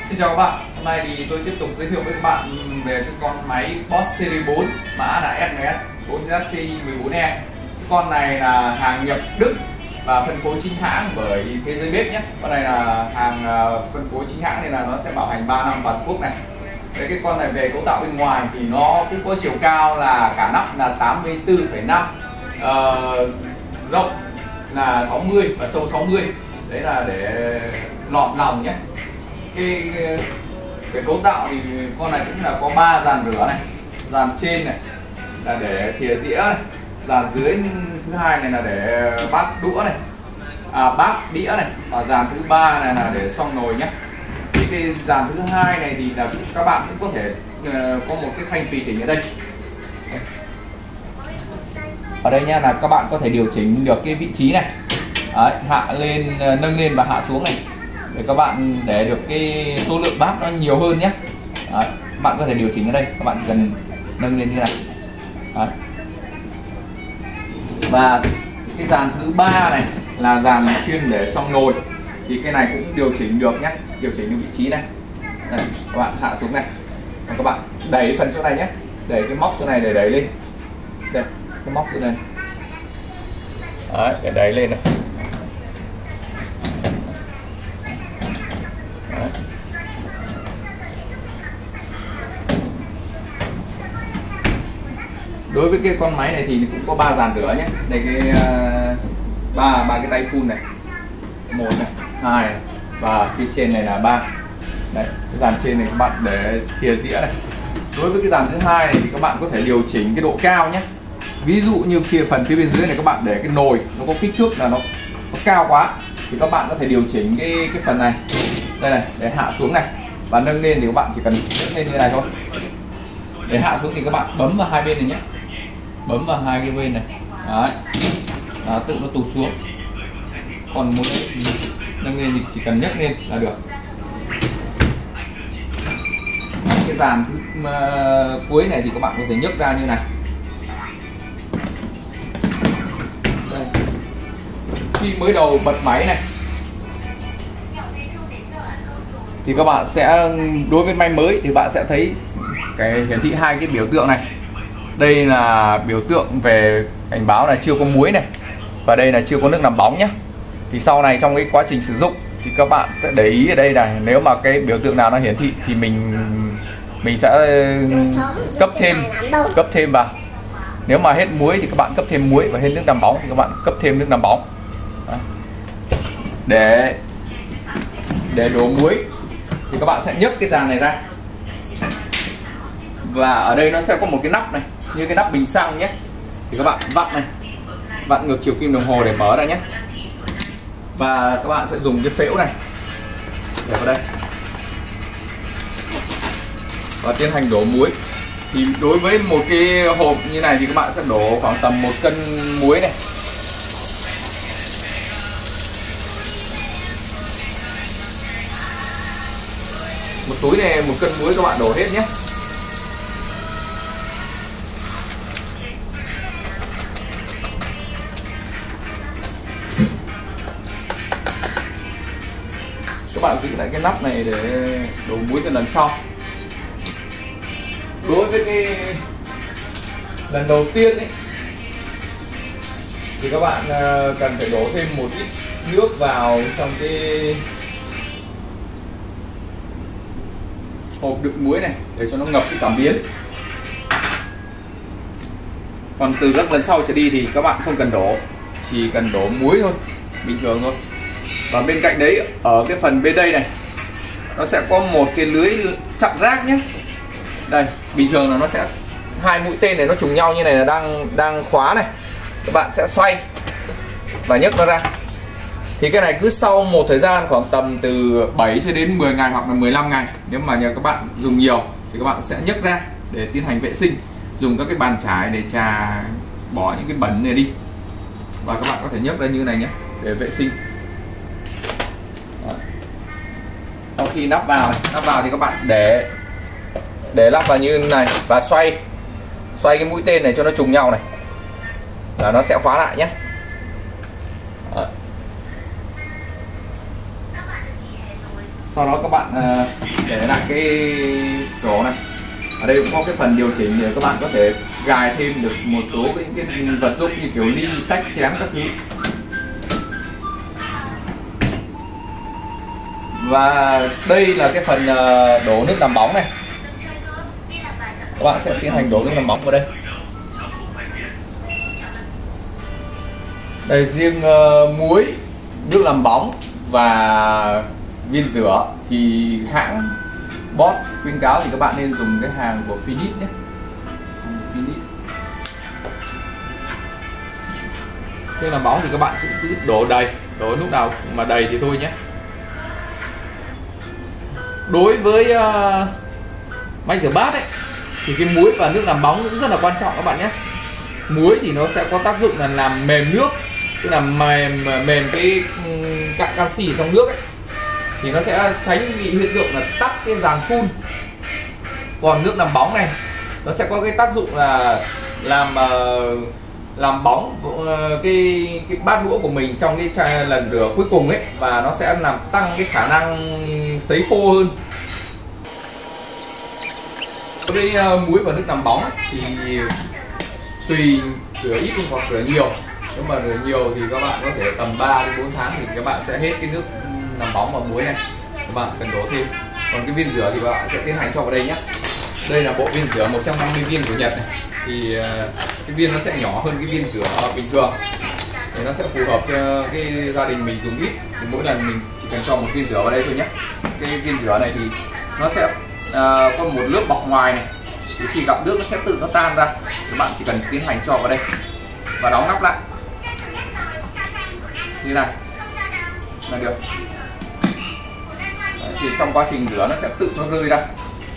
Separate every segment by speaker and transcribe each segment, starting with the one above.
Speaker 1: Xin chào các bạn, hôm nay thì tôi tiếp tục giới thiệu với các bạn về cái con máy Bosch Series 4, mã là SMS 4ZCI14E. Cái con này là hàng nhập Đức và phân phối chính hãng bởi Thế Giới Bếp nhé. Con này là hàng phân phối chính hãng nên là nó sẽ bảo hành 3 năm toàn quốc này. Đấy, cái con này về cấu tạo bên ngoài thì nó cũng có chiều cao là cả nắp là 84,5, rộng là 60 và sâu 60. Đấy là để lọt lòng nhé. Cái cấu tạo thì con này cũng là có 3 dàn rửa này, dàn trên này là để thìa dĩa này, dàn dưới thứ hai này là để bát đũa này, bát đĩa này, và dàn thứ ba này là để xoong nồi nhé. Cái dàn thứ hai này thì là các bạn cũng có thể có một cái thanh tùy chỉnh ở đây. Ở đây nha, là các bạn có thể điều chỉnh được cái vị trí này. Đấy, hạ lên, nâng lên và hạ xuống này để các bạn để được cái số lượng bát nó nhiều hơn nhé. Đấy, bạn có thể điều chỉnh ở đây, các bạn chỉ cần nâng lên như này. Đấy. Và cái dàn thứ ba này là dàn chuyên để xoong nồi, thì cái này cũng điều chỉnh được nhé, điều chỉnh được vị trí này. Đây, các bạn hạ xuống này, và các bạn đẩy phần chỗ này nhé, đẩy cái móc chỗ này để đẩy lên. Đây, cái móc chỗ này. Đấy, để đẩy lên này. Đấy. Đối với cái con máy này thì cũng có 3 dàn rửa nhé. Đây cái ba cái tay phun này, 1 này, 2 này, và phía trên này là 3. Đấy, cái dàn trên này các bạn để thìa dĩa này. Đối với cái dàn thứ hai này thì các bạn có thể điều chỉnh cái độ cao nhé. Ví dụ như phần phía bên dưới này các bạn để cái nồi nó có kích thước là nó cao quá thì các bạn có thể điều chỉnh cái phần này đây này để hạ xuống này, và nâng lên thì các bạn chỉ cần nâng lên như này thôi. Để hạ xuống thì các bạn bấm vào hai bên này nhé, bấm vào hai cái bên này. Đấy. Đó, tự nó tụt xuống. Còn muốn nâng lên thì chỉ cần nhấc lên là được. Cái dàn cuối này thì các bạn có thể nhấc ra như này. Đây. Khi mới đầu bật máy này thì các bạn sẽ, đối với máy mới thì bạn sẽ thấy cái hiển thị hai cái biểu tượng này. Đây là biểu tượng về cảnh báo là chưa có muối này, và đây là chưa có nước làm bóng nhé. Thì sau này trong cái quá trình sử dụng thì các bạn sẽ để ý ở đây là nếu mà cái biểu tượng nào nó hiển thị thì mình sẽ cấp thêm vào. Nếu mà hết muối thì các bạn cấp thêm muối, và hết nước làm bóng thì các bạn cấp thêm nước làm bóng. Để đổ muối thì các bạn sẽ nhấc cái dàn này ra, và ở đây nó sẽ có một cái nắp này như cái nắp bình xăng nhé. Thì các bạn vặn này, vặn ngược chiều kim đồng hồ để mở ra nhé. Và các bạn sẽ dùng cái phễu này để vào đây và tiến hành đổ muối. Thì đối với một cái hộp như này thì các bạn sẽ đổ khoảng tầm 1 cân muối này. Một túi này 1 cân muối các bạn đổ hết nhé. Các bạn giữ lại cái nắp này để đổ muối cho lần sau. Đối với cái lần đầu tiên ấy thì các bạn cần phải đổ thêm một ít nước vào trong cái hộp đựng muối này để cho nó ngập cái cảm biến. Còn từ các lần sau trở đi thì các bạn không cần đổ, chỉ cần đổ muối thôi, bình thường thôi. Và bên cạnh đấy, ở cái phần bên đây này nó sẽ có một cái lưới chặn rác nhé. Đây, bình thường là nó sẽ hai mũi tên này nó trùng nhau như này là đang khóa này. Các bạn sẽ xoay và nhấc nó ra. Thì cái này cứ sau một thời gian khoảng tầm từ 7 cho đến 10 ngày hoặc là 15 ngày, nếu mà nhờ các bạn dùng nhiều thì các bạn sẽ nhấc ra để tiến hành vệ sinh. Dùng các cái bàn chải để chà bỏ những cái bẩn này đi. Và các bạn có thể nhấc ra như này nhé để vệ sinh. Đó. Sau khi nắp vào thì các bạn để lắp vào như này và xoay cái mũi tên này cho nó trùng nhau này là nó sẽ khóa lại nhé. Đó. Sau đó các bạn để lại cái rổ này. Ở đây cũng có cái phần điều chỉnh để các bạn có thể gài thêm được một số cái vật dụng như kiểu ly, tách, chén các thứ. Và đây là cái phần đổ nước làm bóng này. Các bạn sẽ tiến hành đổ nước làm bóng vào đây. Đây, riêng muối, nước làm bóng và viên rửa thì hãng Bosch khuyến cáo thì các bạn nên dùng cái hàng của Philips nhé. Philips. Nước làm bóng thì các bạn cũng cứ đổ đầy, đổ lúc nào mà đầy thì thôi nhé. Đối với máy rửa bát ấy, thì cái muối và nước làm bóng cũng rất là quan trọng các bạn nhé. Muối thì nó sẽ có tác dụng là làm mềm nước, tức là mềm cái cặn canxi trong nước ấy, thì nó sẽ tránh bị hiện tượng là tắc cái giàn phun. Còn nước làm bóng này nó sẽ có cái tác dụng là làm bóng cái bát đũa của mình trong cái lần rửa cuối cùng ấy, và nó sẽ làm tăng cái khả năng sấy khô hơn. Đối với muối và nước làm bóng ấy, thì tùy rửa ít hoặc rửa nhiều. Nếu mà rửa nhiều thì các bạn có thể tầm 3 đến 4 tháng thì các bạn sẽ hết cái nước làm bóng và muối này. Các bạn cần đổ thêm. Còn cái viên rửa thì các bạn sẽ tiến hành cho vào đây nhé. Đây là bộ viên rửa 150 viên của Nhật này. Thì cái viên nó sẽ nhỏ hơn cái viên rửa bình thường. Thì nó sẽ phù hợp cho cái gia đình mình dùng ít. Thì mỗi lần mình chỉ cần cho một viên rửa vào đây thôi nhé. Cái viên rửa này thì nó sẽ có một lớp bọc ngoài này. Thì khi gặp nước nó sẽ tự nó tan ra. Các bạn chỉ cần tiến hành cho vào đây và đóng nắp lại như này là được. Đấy, thì trong quá trình rửa nó sẽ tự nó rơi ra.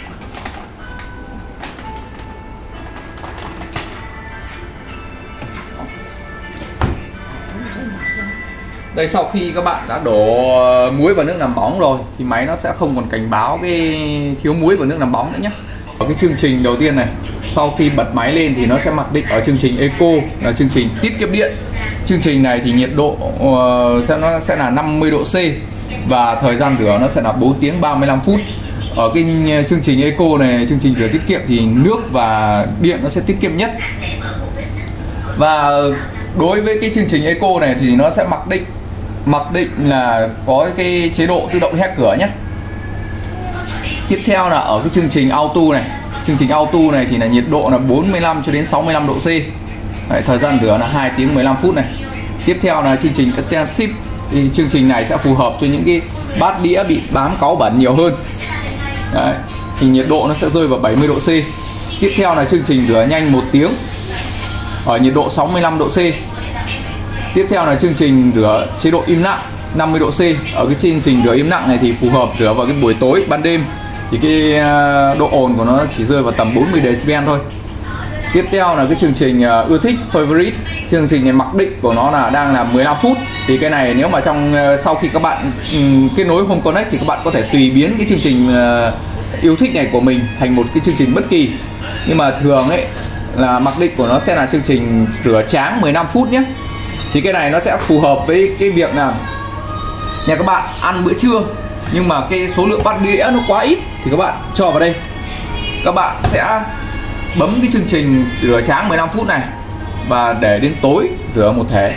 Speaker 1: Đây, sau khi các bạn đã đổ muối vào nước làm bóng rồi thì máy nó sẽ không còn cảnh báo cái thiếu muối vào nước làm bóng nữa nhé. Ở cái chương trình đầu tiên này, sau khi bật máy lên thì nó sẽ mặc định ở chương trình Eco là chương trình tiết kiệm điện. Chương trình này thì nhiệt độ nó sẽ là 50 độ C và thời gian rửa nó sẽ là 4 tiếng 35 phút. Ở cái chương trình Eco này, chương trình rửa tiết kiệm thì nước và điện nó sẽ tiết kiệm nhất. Và đối với cái chương trình Eco này thì nó sẽ mặc định là có cái chế độ tự động hé cửa nhé. Tiếp theo là ở cái chương trình Auto này. Chương trình Auto này thì là nhiệt độ là 45 cho đến 65 độ C. Đấy, thời gian rửa là 2 tiếng 15 phút này. Tiếp theo là chương trình Extensive. Thì chương trình này sẽ phù hợp cho những cái bát đĩa bị bám cáu bẩn nhiều hơn. Đấy, thì nhiệt độ nó sẽ rơi vào 70 độ C. Tiếp theo là chương trình rửa nhanh 1 tiếng ở nhiệt độ 65 độ C. Tiếp theo là chương trình rửa chế độ im lặng 50 độ C. Ở cái chương trình rửa im lặng này thì phù hợp rửa vào cái buổi tối, ban đêm. Thì cái độ ồn của nó chỉ rơi vào tầm 40 decibel thôi. Tiếp theo là cái chương trình ưa thích favorite. Chương trình này mặc định của nó là đang là 15 phút. Thì cái này nếu mà sau khi các bạn kết nối Home Connect thì các bạn có thể tùy biến cái chương trình yêu thích này của mình thành một cái chương trình bất kỳ. Nhưng mà thường ấy là mặc định của nó sẽ là chương trình rửa tráng 15 phút nhé. Thì cái này nó sẽ phù hợp với cái việc là nhà các bạn ăn bữa trưa nhưng mà cái số lượng bát đĩa nó quá ít thì các bạn cho vào đây. Các bạn sẽ bấm cái chương trình rửa tráng 15 phút này và để đến tối rửa một thể.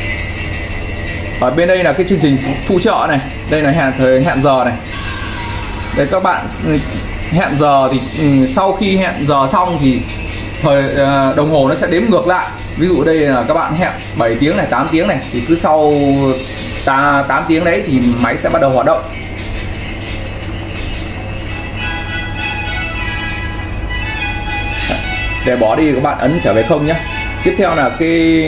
Speaker 1: Ở bên đây là cái chương trình phụ trợ này. Đây là hẹn giờ này. Đây, các bạn hẹn giờ thì sau khi hẹn giờ xong thì đồng hồ nó sẽ đếm ngược lại. Ví dụ đây là các bạn hẹn 7 tiếng này, 8 tiếng này thì cứ sau 8 tiếng đấy thì máy sẽ bắt đầu hoạt động. Để bỏ đi các bạn ấn trở về không nhé. Tiếp theo là cái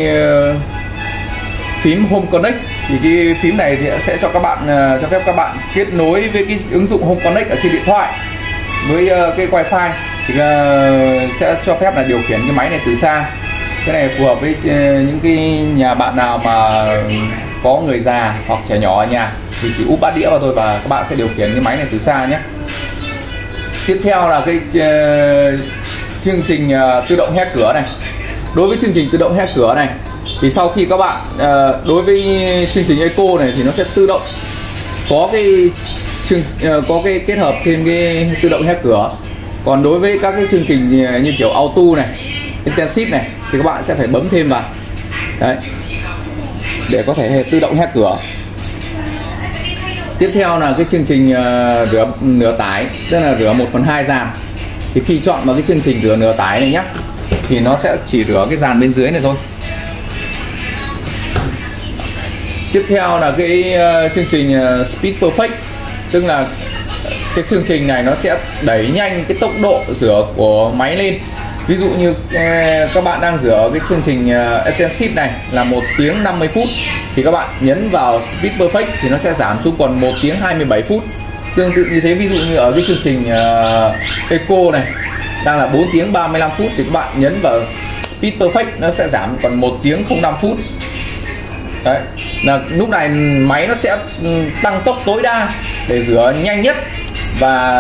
Speaker 1: phím Home Connect. Thì cái phím này thì sẽ cho các bạn cho phép các bạn kết nối với cái ứng dụng Home Connect ở trên điện thoại với cái wifi thì sẽ cho phép là điều khiển cái máy này từ xa. Cái này phù hợp với những cái nhà bạn nào mà có người già hoặc trẻ nhỏ ở nhà thì chỉ úp bát đĩa vào thôi và các bạn sẽ điều khiển cái máy này từ xa nhé. Tiếp theo là cái chương trình tự động hé cửa này. Đối với chương trình tự động hé cửa này thì sau khi các bạn đối với chương trình Eco này thì nó sẽ tự động có cái có cái kết hợp thêm cái tự động hé cửa. Còn đối với các cái chương trình như kiểu auto này, intensive này thì các bạn sẽ phải bấm thêm vào đấy để có thể tự động hé cửa. Tiếp theo là cái chương trình rửa nửa tải, tức là rửa 1/2 dàn. Thì khi chọn vào cái chương trình rửa nửa tải này nhé, thì nó sẽ chỉ rửa cái dàn bên dưới này thôi. Tiếp theo là cái chương trình Speed Perfect, tức là cái chương trình này nó sẽ đẩy nhanh cái tốc độ rửa của máy lên. Ví dụ như các bạn đang rửa cái chương trình Intensive này là 1 tiếng 50 phút thì các bạn nhấn vào Speed Perfect thì nó sẽ giảm xuống còn 1 tiếng 27 phút. Tương tự như thế, ví dụ như ở cái chương trình Eco này đang là 4 tiếng 35 phút thì các bạn nhấn vào Speed Perfect nó sẽ giảm còn 1 tiếng 05 phút. Đấy, là lúc này máy nó sẽ tăng tốc tối đa để rửa nhanh nhất và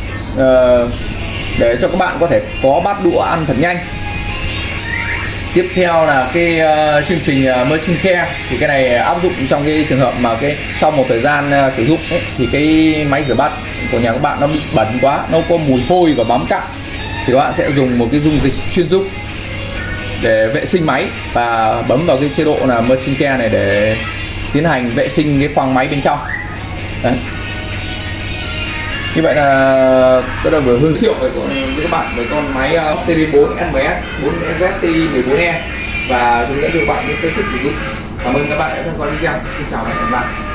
Speaker 1: để cho các bạn có thể có bát đũa ăn thật nhanh. Tiếp theo là cái chương trình Machine Care, thì cái này áp dụng trong cái trường hợp mà cái sau một thời gian sử dụng ấy, thì cái máy rửa bát của nhà các bạn nó bị bẩn quá, nó có mùi hôi và bám cặn, thì các bạn sẽ dùng một cái dung dịch chuyên dụng để vệ sinh máy và bấm vào cái chế độ là Machine Care này để tiến hành vệ sinh cái khoang máy bên trong. Đấy. Như vậy là tôi đã vừa giới thiệu với các bạn về con máy series 4 SMS 4ZC 14E và hướng dẫn cho các bạn những cách thức sử dụng. Cảm ơn các bạn đã theo dõi video. Xin chào và hẹn gặp lại.